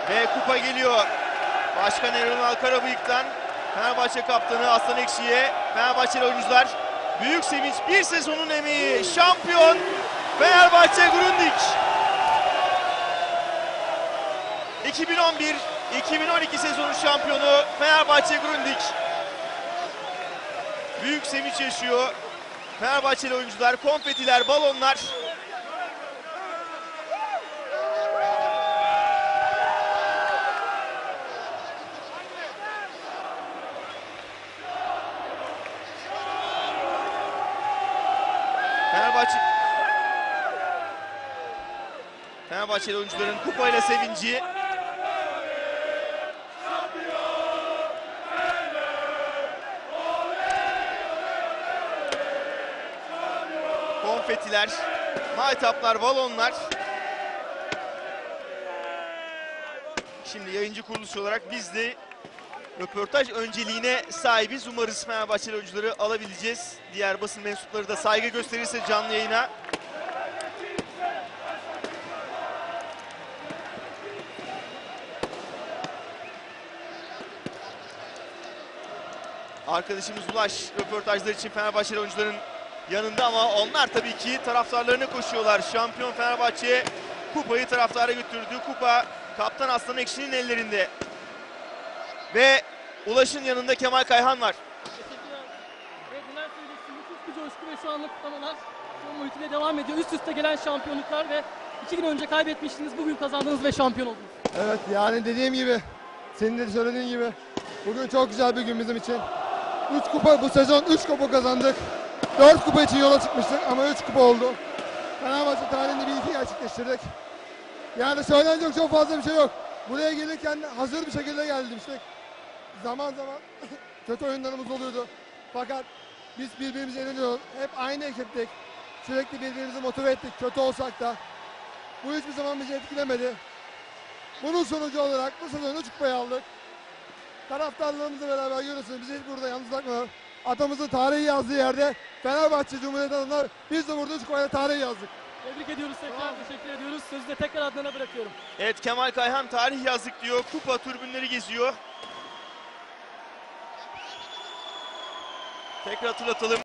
Ve kupa geliyor. Başkan Erol Karabıyık'tan Fenerbahçe kaptanı Aslan Ekşi'ye, Fenerbahçeli oyuncular büyük sevinç, bir sezonun emeği, şampiyon Fenerbahçe Grundig. 2011-2012 sezonu şampiyonu Fenerbahçe Grundig. Büyük sevinç yaşıyor Fenerbahçeli oyuncular, konfetiler, balonlar. Fenerbahçeli oyuncuların kupayla sevinci. Konfetiler, maytaplar, balonlar. Şimdi yayıncı kuruluş olarak biz de röportaj önceliğine sahibiz. Umarız Fenerbahçeli oyuncuları alabileceğiz. Diğer basın mensupları da saygı gösterirse canlı yayına. Arkadaşımız Ulaş röportajlar için Fenerbahçeli oyuncuların yanında ama onlar tabii ki taraftarlarına koşuyorlar. Şampiyon Fenerbahçe kupayı taraftara götürdü. Kupa kaptan Aslan Ekşi'nin ellerinde. Ve Ulaş'ın yanında Kemal Kayhan var. Teşekkürler. Evet, neler söyleyeceksin? Müthiş bir coşku ve şu anlık kutlamalar son muhitiyle devam ediyor. Üst üste gelen şampiyonluklar ve 2 gün önce kaybetmiştiniz. Bugün kazandınız ve şampiyon oldunuz. Evet, yani dediğim gibi, senin de söylediğin gibi bugün çok güzel bir gün bizim için. 3 kupa, bu sezon 3 kupa kazandık. 4 kupa için yola çıkmıştık ama 3 kupa oldu. Fenerbahçe tarihinde bir iki gerçekleştirdik. Yani söylenecek çok fazla bir şey yok. Buraya gelirken hazır bir şekilde gelmiştik. Zaman zaman kötü oyunlarımız oluyordu. Fakat biz birbirimize yeniliyoruz. Hep aynı ekiptik. Sürekli birbirimizi motive ettik. Kötü olsak da. Bu hiçbir zaman bizi etkilemedi. Bunun sonucu olarak bu sezon 3 kupayı aldık. Taraftarlarımızla beraber görüyorsunuz. Bizi hiç burada yalnız bırakmadılar. Atamızın tarihi yazdığı yerde Fenerbahçe Cumhuriyet adına biz de burada 3 kupayla tarihi yazdık. Tebrik ediyoruz tekrar. Teşekkür ediyoruz. Sözü de tekrar Adnan'a bırakıyorum. Evet, Kemal Kayhan tarih yazdık diyor. Kupa tribünleri geziyor. Tekrar hatırlatalım.